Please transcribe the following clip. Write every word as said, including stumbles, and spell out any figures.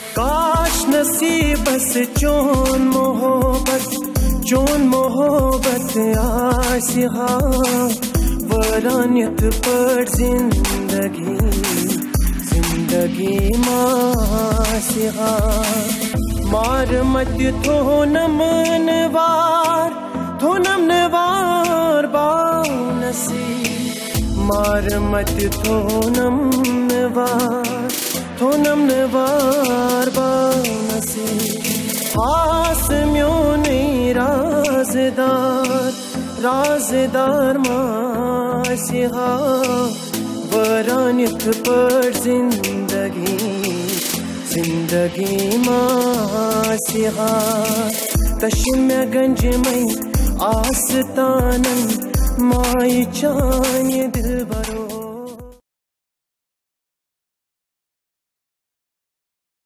काश नसीबस चोन मोहब्बत चोन मोहब्बत आसिहा वरानियत पर जिंदगी जिंदगी मासिहा मार मत थो नमनवार थो नमनवार बानसी मार मत थो नमनवार थो नमनवार बानसी आस म्योने राजदार राजदार मासिहा वरानियत पर जिंदगी जिंदगी मासिहा तश्म्या गंज में आस्तानन माई चान दिल बरो